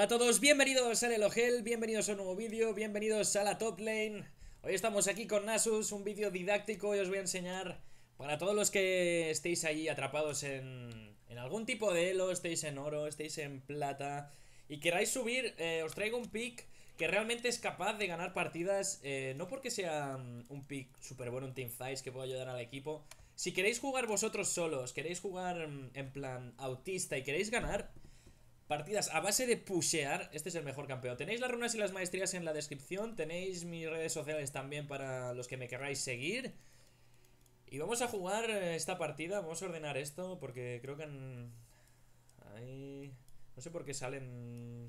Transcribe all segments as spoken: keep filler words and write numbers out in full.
Hola a todos, bienvenidos al Elogel, bienvenidos a un nuevo vídeo, bienvenidos a la top lane. Hoy estamos aquí con Nasus, un vídeo didáctico y os voy a enseñar para todos los que estéis ahí atrapados en, en algún tipo de elo, estéis en oro, estéis en plata y queráis subir, eh, os traigo un pick que realmente es capaz de ganar partidas, eh, no porque sea um, un pick súper bueno, un teamfight que pueda ayudar al equipo. Si queréis jugar vosotros solos, queréis jugar um, en plan autista y queréis ganar partidas a base de pushear, este es el mejor campeón. Tenéis las runas y las maestrías en la descripción. Tenéis mis redes sociales también para los que me queráis seguir. Y vamos a jugar esta partida. Vamos a ordenar esto porque creo que en... ahí... no sé por qué salen...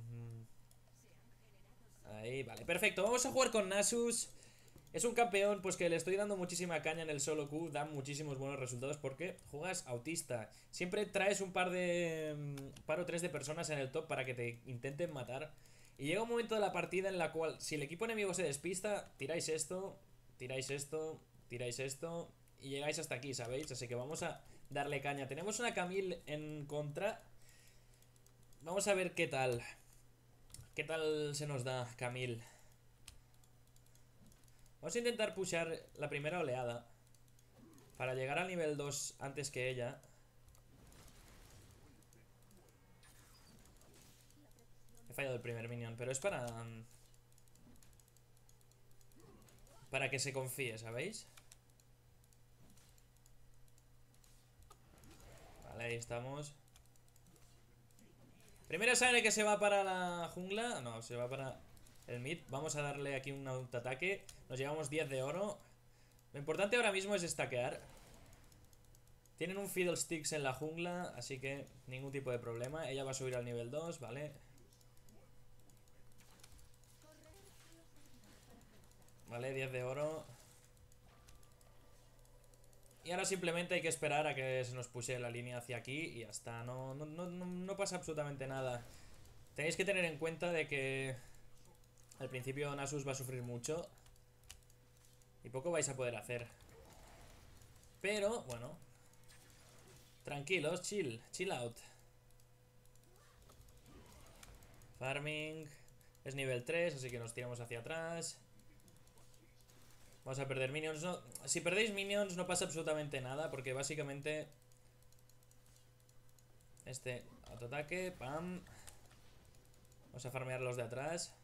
ahí, vale, perfecto. Vamos a jugar con Nasus. Es un campeón pues que le estoy dando muchísima caña en el solo queue. Da muchísimos buenos resultados porque juegas autista. Siempre traes un par de... un par o tres de personas en el top para que te intenten matar. Y llega un momento de la partida en la cual, si el equipo enemigo se despista, tiráis esto, tiráis esto, tiráis esto y llegáis hasta aquí, ¿sabéis? Así que vamos a darle caña. Tenemos una Camille en contra. Vamos a ver qué tal. ¿Qué tal se nos da Camille? Vamos a intentar pushear la primera oleada para llegar al nivel dos antes que ella. He fallado el primer minion, pero es para... para que se confíe, ¿sabéis? Vale, ahí estamos. Primera sangre que se va para la jungla. No, se va para el mid. Vamos a darle aquí un autoataque. Nos llevamos diez de oro. Lo importante ahora mismo es stackear. Tienen un Fiddlesticks en la jungla, así que ningún tipo de problema. Ella va a subir al nivel dos, vale. Vale, diez de oro. Y ahora simplemente hay que esperar a que se nos puse la línea hacia aquí y ya está. No, no, no, no pasa absolutamente nada. Tenéis que tener en cuenta de que al principio Nasus va a sufrir mucho y poco vais a poder hacer. Pero, bueno, tranquilos, chill, chill out. Farming. Es nivel tres, así que nos tiramos hacia atrás. Vamos a perder minions. No, si perdéis minions no pasa absolutamente nada, porque básicamente este autoataque, pam. Vamos a farmear los de atrás.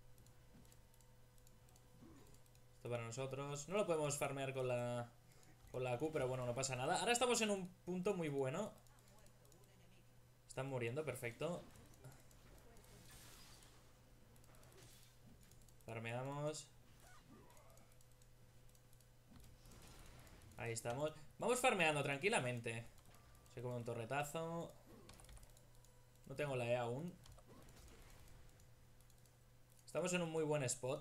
Esto para nosotros. No lo podemos farmear con la con la Q, pero bueno, no pasa nada. Ahora estamos en un punto muy bueno. Están muriendo, perfecto. Farmeamos. Ahí estamos. Vamos farmeando tranquilamente. Se come un torretazo. No tengo la E aún. Estamos en un muy buen spot.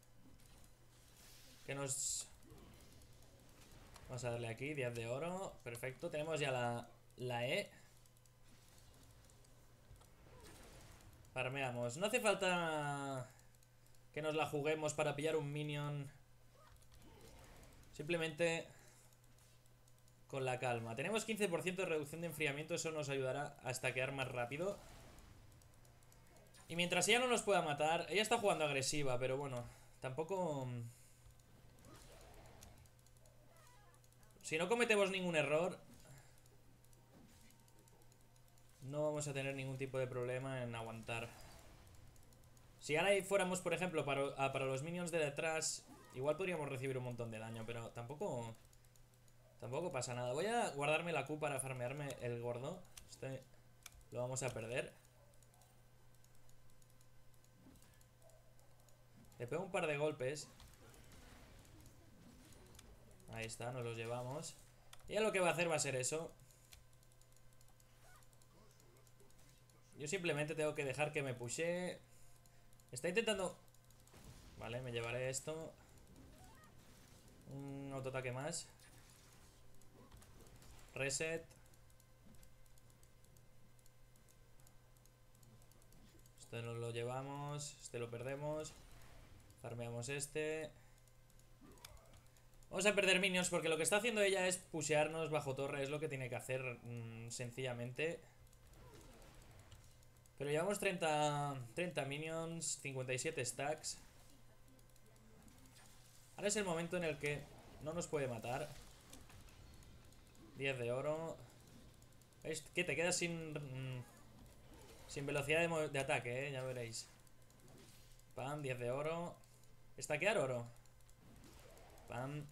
Que nos... vamos a darle aquí, diez de oro. Perfecto, tenemos ya la, la E. Farmeamos. No hace falta que nos la juguemos para pillar un minion. Simplemente con la calma. Tenemos quince por ciento de reducción de enfriamiento. Eso nos ayudará a stackear más rápido. Y mientras ella no nos pueda matar... ella está jugando agresiva, pero bueno, tampoco... si no cometemos ningún error, no vamos a tener ningún tipo de problema en aguantar. Si ahora fuéramos, por ejemplo, para, para los minions de detrás, igual podríamos recibir un montón de daño, pero tampoco... tampoco pasa nada. Voy a guardarme la Q para farmearme el gordo. Este lo vamos a perder. Le pego un par de golpes. Ahí está, nos los llevamos. Y ya lo que va a hacer va a ser eso. Yo simplemente tengo que dejar que me pushee. Está intentando... vale, me llevaré esto. Un autoataque más. Reset. Este nos lo llevamos. Este lo perdemos. Farmeamos este. Vamos a perder minions porque lo que está haciendo ella es pushearnos bajo torre. Es lo que tiene que hacer, mmm, sencillamente. Pero llevamos treinta, treinta minions, cincuenta y siete stacks. Ahora es el momento en el que no nos puede matar. diez de oro. ¿Veis? Que te quedas sin... Mmm, sin velocidad de, de ataque, eh, ya veréis. Pam, diez de oro. Estaquear oro. Pam.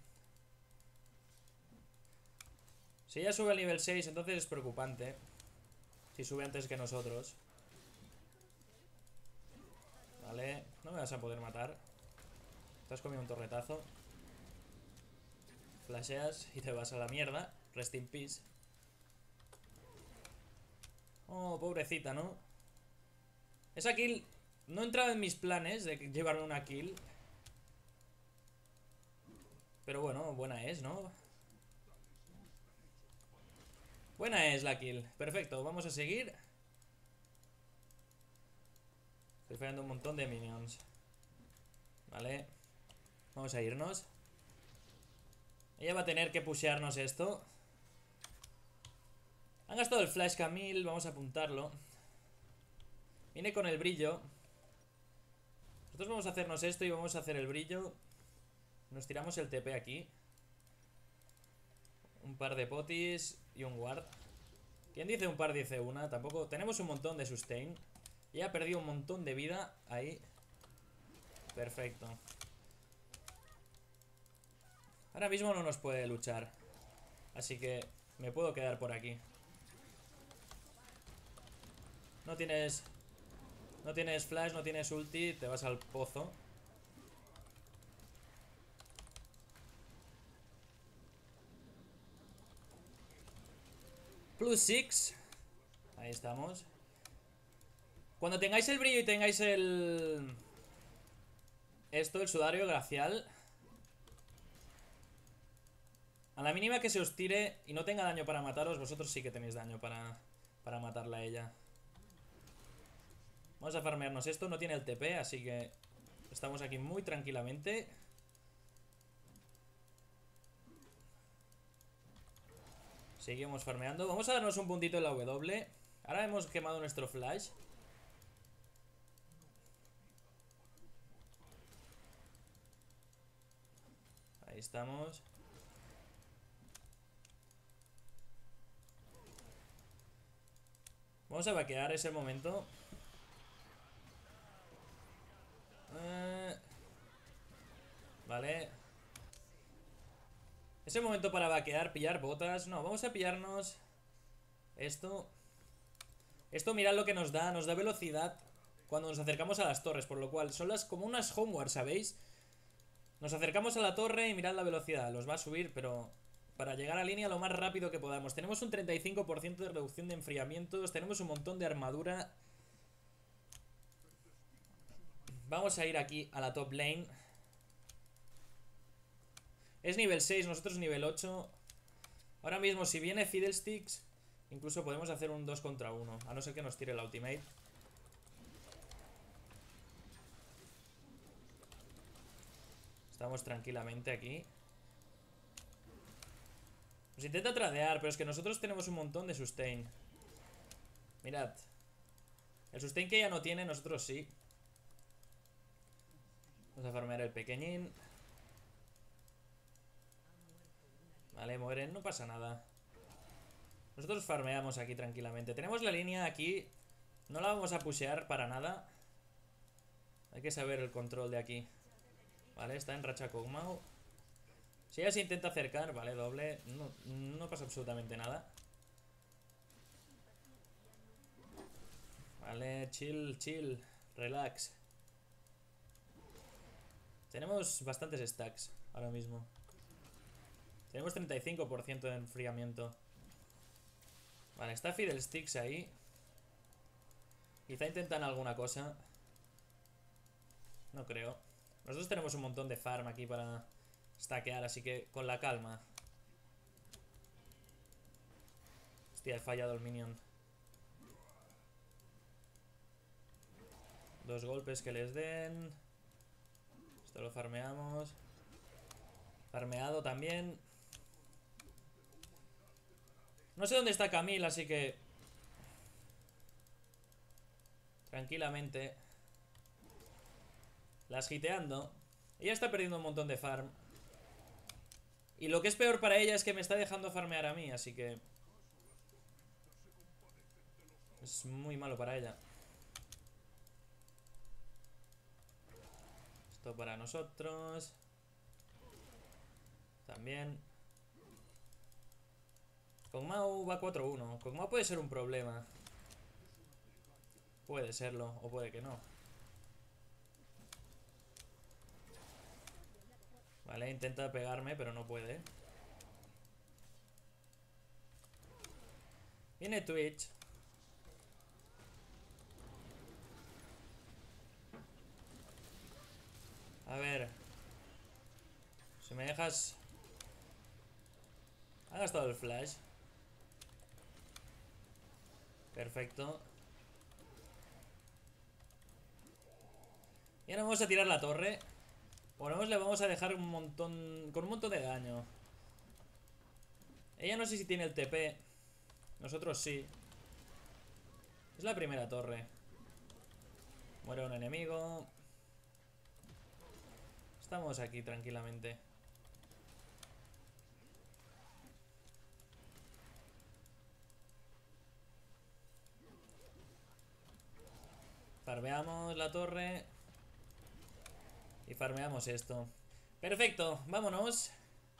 Si ella sube al nivel seis, entonces es preocupante. Si sube antes que nosotros. Vale, no me vas a poder matar. Te has comido un torretazo. Flasheas y te vas a la mierda. Rest in peace. Oh, pobrecita, ¿no? Esa kill no entraba en mis planes de llevarme una kill. Pero bueno, buena es, ¿no? Buena es la kill. Perfecto, vamos a seguir. Estoy fallando un montón de minions. Vale. Vamos a irnos. Ella va a tener que pushearnos esto. Han gastado el flash Camille. Vamos a apuntarlo. Viene con el brillo. Nosotros vamos a hacernos esto y vamos a hacer el brillo. Nos tiramos el T P aquí. Un par de potis y un ward. ¿Quién dice un par dice una? Tampoco. Tenemos un montón de sustain. Y ha perdido un montón de vida. Ahí. Perfecto. Ahora mismo no nos puede luchar. Así que me puedo quedar por aquí. No tienes... No tienes flash, no tienes ulti. Te vas al pozo. Plus seis. Ahí estamos. Cuando tengáis el brillo y tengáis el... Esto, el sudario glacial, a la mínima que se os tire y no tenga daño para mataros, vosotros sí que tenéis daño para, para matarla a ella. Vamos a farmearnos esto. No tiene el T P, así que estamos aquí muy tranquilamente. Seguimos farmeando. Vamos a darnos un puntito en la W. Ahora hemos quemado nuestro flash. Ahí estamos. Vamos a vaquear, es el momento. eh... Vale. Es el momento para vaquear, pillar botas. No, vamos a pillarnos esto. Esto mirad lo que nos da. Nos da velocidad cuando nos acercamos a las torres, por lo cual son las como unas homeward, ¿sabéis? Nos acercamos a la torre y mirad la velocidad. Los va a subir, pero para llegar a línea lo más rápido que podamos. Tenemos un treinta y cinco por ciento de reducción de enfriamientos. Tenemos un montón de armadura. Vamos a ir aquí a la top lane. Es nivel seis, nosotros nivel ocho. Ahora mismo si viene Fiddlesticks, incluso podemos hacer un dos contra uno. A no ser que nos tire la ultimate. Estamos tranquilamente aquí. Nos intenta tradear, pero es que nosotros tenemos un montón de sustain. Mirad. El sustain que ella no tiene, nosotros sí. Vamos a farmear el pequeñín. Vale, mueren, no pasa nada. Nosotros farmeamos aquí tranquilamente. Tenemos la línea aquí. No la vamos a pushear para nada. Hay que saber el control de aquí. Vale, está en racha Kog'Maw. Si ella se intenta acercar, vale, doble. No, no pasa absolutamente nada. Vale, chill, chill. Relax. Tenemos bastantes stacks ahora mismo. Tenemos treinta y cinco por ciento de enfriamiento. Vale, está Fiddlesticks ahí. Quizá intentan alguna cosa. No creo. Nosotros tenemos un montón de farm aquí para stackear, así que con la calma. Hostia, he fallado el minion. Dos golpes que les den. Esto lo farmeamos. Farmeado también. No sé dónde está Camille, así que Tranquilamente. Las hiteando. Ella está perdiendo un montón de farm. Y lo que es peor para ella es que me está dejando farmear a mí, así que... es muy malo para ella. Esto para nosotros. También. Kog'Maw va cuatro uno. Kog'Maw puede ser un problema. Puede serlo, o puede que no. Vale, intenta pegarme, pero no puede. Viene Twitch. A ver. Si me dejas... ha gastado el flash. Perfecto. Y ahora vamos a tirar la torre. Bueno, le vamos a dejar un montón... con un montón de daño. Ella no sé si tiene el T P. Nosotros sí. Es la primera torre. Muere un enemigo. Estamos aquí tranquilamente. Farmeamos la torre. Y farmeamos esto. Perfecto, vámonos.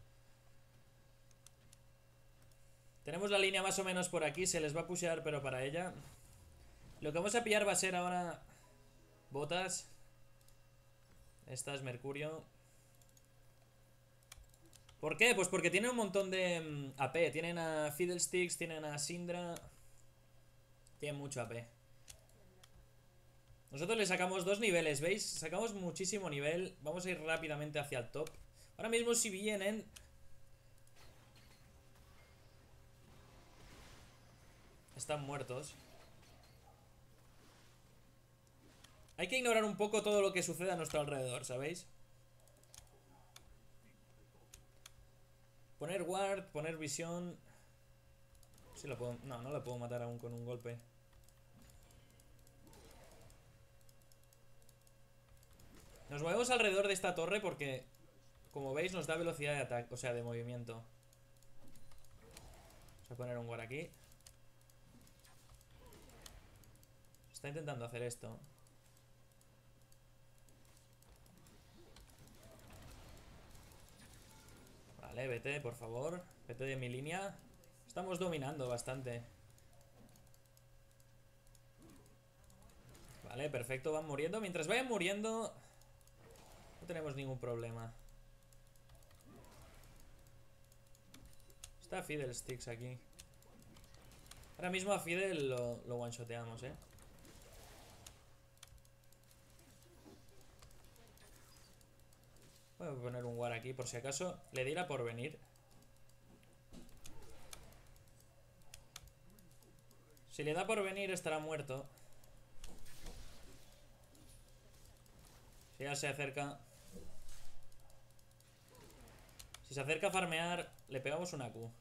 Tenemos la línea más o menos por aquí. Se les va a pushear, pero para ella. Lo que vamos a pillar va a ser ahora botas. Esta es Mercurio. ¿Por qué? Pues porque tienen un montón de um, A P. Tienen a Fiddlesticks, tienen a Syndra. Tienen mucho A P. Nosotros le sacamos dos niveles, ¿veis? Sacamos muchísimo nivel. Vamos a ir rápidamente hacia el top. Ahora mismo si vienen... están muertos. Hay que ignorar un poco todo lo que sucede a nuestro alrededor, ¿sabéis? Poner ward, poner visión. Sí lo puedo... no, no lo puedo matar aún con un golpe. Nos movemos alrededor de esta torre porque, como veis, nos da velocidad de ataque, o sea, de movimiento. Vamos a poner un ward aquí. Está intentando hacer esto. Vale, vete, por favor. Vete de mi línea. Estamos dominando bastante. Vale, perfecto, van muriendo. Mientras vayan muriendo, no tenemos ningún problema. Está Fiddlesticks aquí. Ahora mismo a Fiddle lo, lo one-shoteamos, eh. Voy a poner un war aquí por si acaso le diera por venir. Si le da por venir estará muerto. Si ya se acerca. Si se acerca a farmear, le pegamos una Q.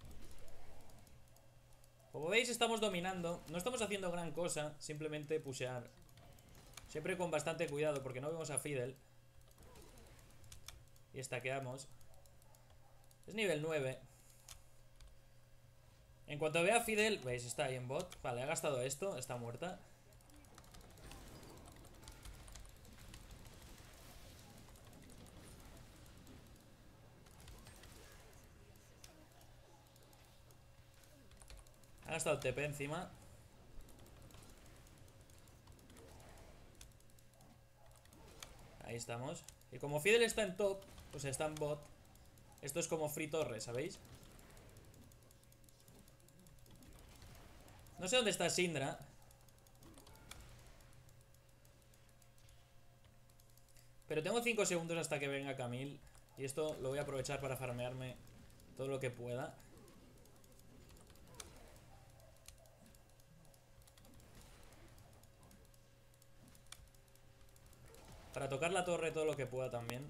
Como veis estamos dominando. No estamos haciendo gran cosa. Simplemente pushear. Siempre con bastante cuidado porque no vemos a Fiddle. Y estaqueamos. Es nivel nueve. En cuanto vea a Fiddle, veis, está ahí en bot. Vale, ha gastado esto, está muerta. Ha gastado T P encima. Ahí estamos. Y como Fiddle está en top, pues está en bot. Esto es como free torre, ¿sabéis? No sé dónde está Syndra. Pero tengo cinco segundos hasta que venga Camille. Y esto lo voy a aprovechar para farmearme todo lo que pueda. Para tocar la torre todo lo que pueda también.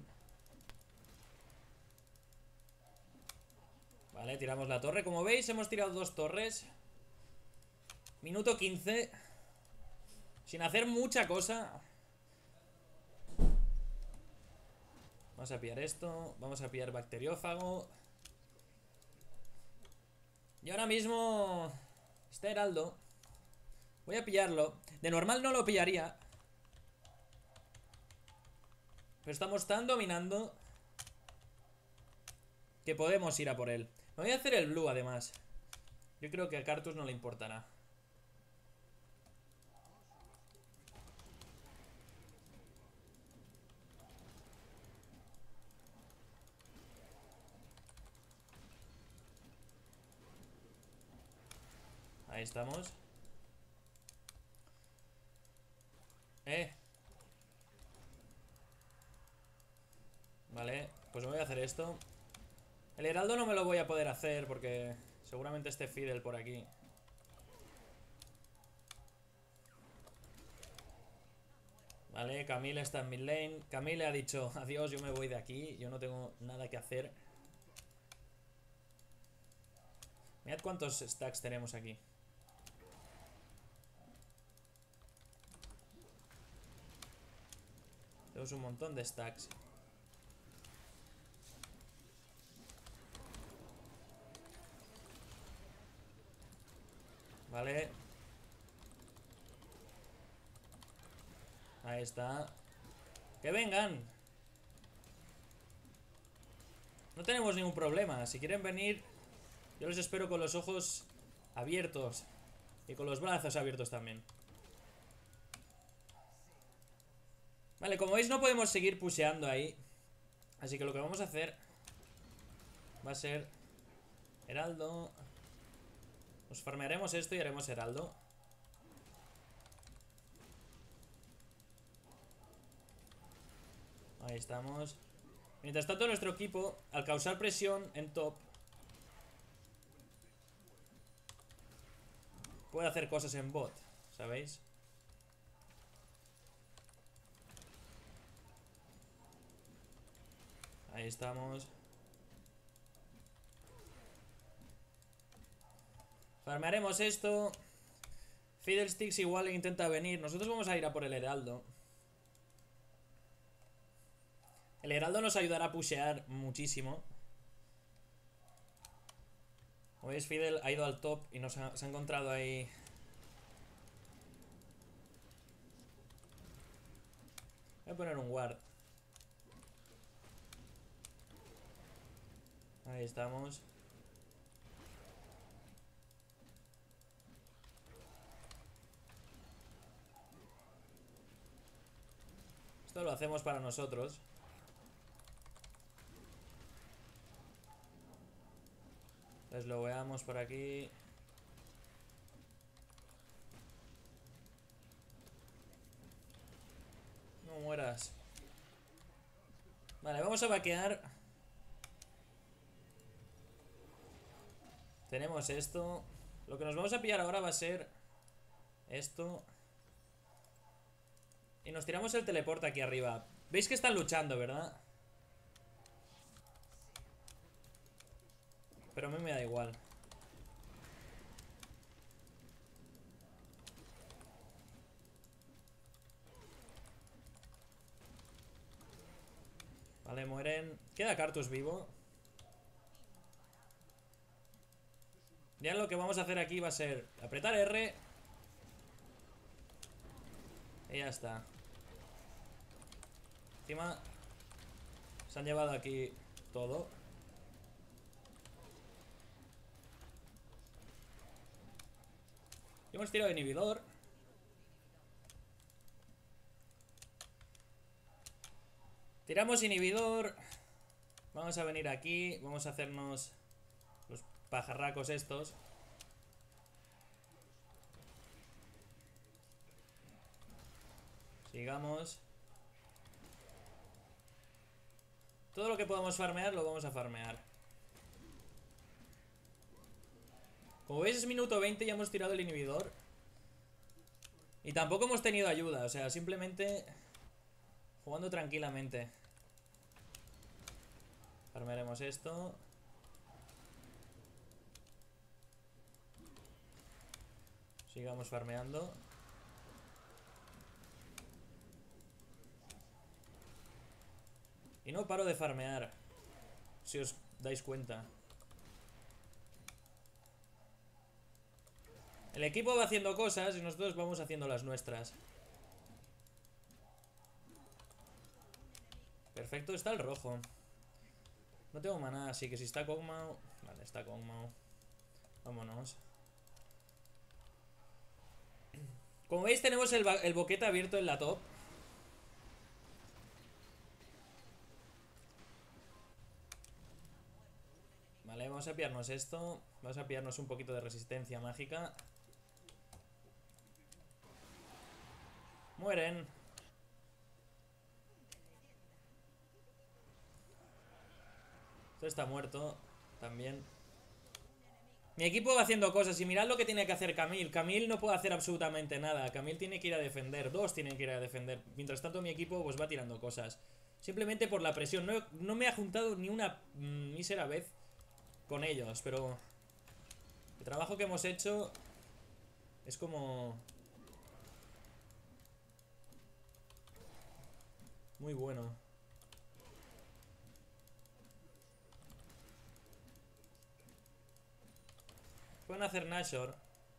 Vale, tiramos la torre. Como veis hemos tirado dos torres. Minuto quince. Sin hacer mucha cosa. Vamos a pillar esto. Vamos a pillar bacteriófago. Y ahora mismo está Heraldo. Voy a pillarlo. De normal no lo pillaría, pero estamos tan dominando que podemos ir a por él. Me voy a hacer el blue además. Yo creo que a Cartus no le importará. Ahí estamos. Eh. Vale, pues me voy a hacer esto. El heraldo no me lo voy a poder hacer porque seguramente esté Fidel por aquí. Vale, Camille está en mid lane. Camille ha dicho, adiós, yo me voy de aquí. Yo no tengo nada que hacer. Mirad cuántos stacks tenemos aquí. Tenemos un montón de stacks. Vale. Ahí está. ¡Que vengan! No tenemos ningún problema. Si quieren venir, yo los espero con los ojos abiertos. Y con los brazos abiertos también. Vale, como veis no podemos seguir pusheando ahí. Así que lo que vamos a hacer va a ser Heraldo. Nos farmearemos esto y haremos Heraldo. Ahí estamos. Mientras tanto nuestro equipo, al causar presión en top, puede hacer cosas en bot, ¿sabéis? Ahí estamos. Farmearemos esto. Fiddlesticks igual intenta venir. Nosotros vamos a ir a por el Heraldo. El Heraldo nos ayudará a pushear muchísimo. Como veis, Fidel ha ido al top y nos ha, se ha encontrado ahí. Voy a poner un ward. Ahí estamos. Esto lo hacemos para nosotros. Entonces lo veamos por aquí. No mueras. Vale, vamos a vaquear. Tenemos esto. Lo que nos vamos a pillar ahora va a ser esto. Y nos tiramos el teleporte aquí arriba. ¿Veis que están luchando, verdad? Pero a mí me da igual. Vale, mueren. Queda Cartus vivo. Ya lo que vamos a hacer aquí va a ser apretar R. Y ya está. Encima se han llevado aquí todo. Y hemos tirado inhibidor. Tiramos inhibidor. Vamos a venir aquí. Vamos a hacernos los pajarracos estos. Sigamos. Todo lo que podamos farmear lo vamos a farmear. Como veis es minuto veinte y ya hemos tirado el inhibidor. Y tampoco hemos tenido ayuda. O sea, simplemente jugando tranquilamente. Farmearemos esto. Sigamos farmeando. Y no paro de farmear, si os dais cuenta. El equipo va haciendo cosas y nosotros vamos haciendo las nuestras. Perfecto, está el rojo. No tengo maná, así que si está Kog'Maw... Vale, está Kog'Maw. Vámonos. Como veis tenemos el, el boquete abierto en la top. Vale, vamos a pillarnos esto. Vamos a pillarnos un poquito de resistencia mágica. Mueren. Esto está muerto también. Mi equipo va haciendo cosas y mirad lo que tiene que hacer Camille. Camille no puede hacer absolutamente nada. Camille tiene que ir a defender. Dos tienen que ir a defender. Mientras tanto mi equipo pues va tirando cosas. Simplemente por la presión. No, no me ha juntado ni una mm, mísera vez con ellos, pero el trabajo que hemos hecho es como muy bueno. Pueden hacer Nashor.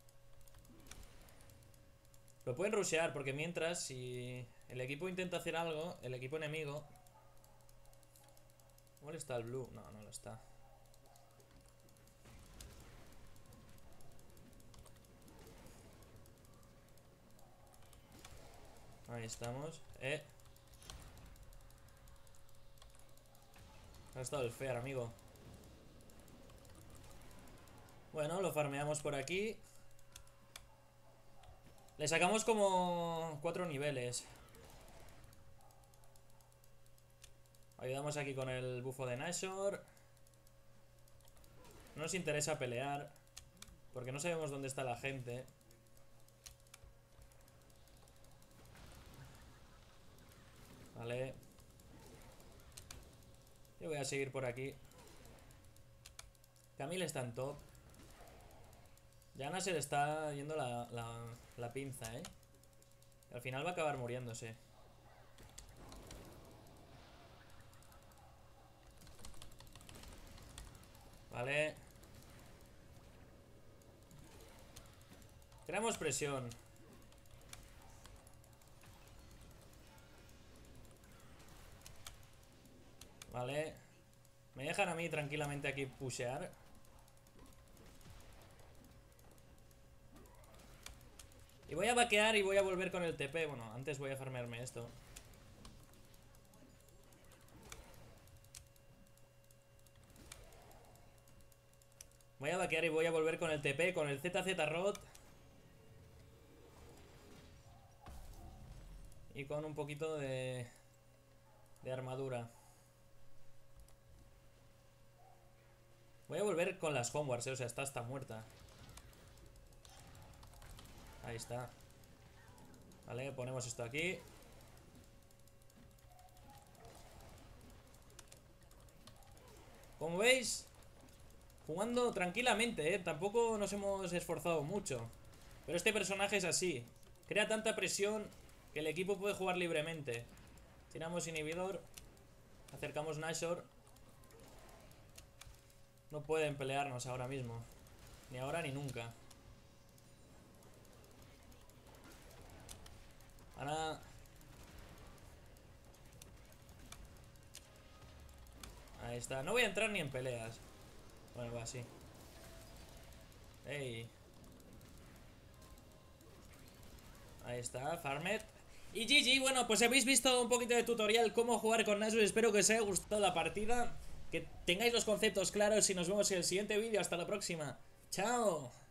Lo pueden rushear porque mientras, si el equipo intenta hacer algo, el equipo enemigo... ¿Cuál está el blue? No, no lo está. Ahí estamos. Eh. Ha estado el Fear, amigo. Bueno, lo farmeamos por aquí. Le sacamos como cuatro niveles. Ayudamos aquí con el bufo de Nashor. No nos interesa pelear porque no sabemos dónde está la gente. Vale. Yo voy a seguir por aquí. Camille está en top. Yana se le está yendo la, la, la pinza, ¿eh? Al final va a acabar muriéndose. Vale. Creamos presión. Vale. Me dejan a mí tranquilamente aquí pushear. Y voy a vaquear y voy a volver con el T P. Bueno, antes voy a farmearme esto. Voy a vaquear y voy a volver con el T P, con el Z Z Rot. Y con un poquito de... de armadura. Voy a volver con las Homewards, eh, o sea, esta está muerta. Ahí está. Vale, ponemos esto aquí. Como veis, jugando tranquilamente, ¿eh? Tampoco nos hemos esforzado mucho. Pero este personaje es así. Crea tanta presión que el equipo puede jugar libremente. Tiramos inhibidor. Acercamos Nashor. No pueden pelearnos ahora mismo. Ni ahora ni nunca. Ahora... Ahí está. No voy a entrar ni en peleas. Bueno, va así. Ey. Ahí está, Farmet. Y G G, bueno, pues habéis visto un poquito de tutorial cómo jugar con Nasus. Espero que os haya gustado la partida, que tengáis los conceptos claros y nos vemos en el siguiente vídeo. Hasta la próxima. Chao.